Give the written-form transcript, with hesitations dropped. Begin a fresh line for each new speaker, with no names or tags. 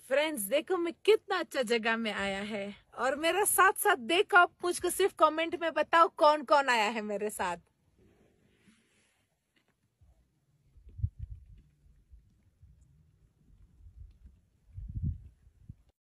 Friends देखो मैं कितना अच्छा जगह में आया है, और मेरा साथ साथ देखो, आप मुझको सिर्फ कमेंट में बताओ कौन कौन आया है मेरे साथ।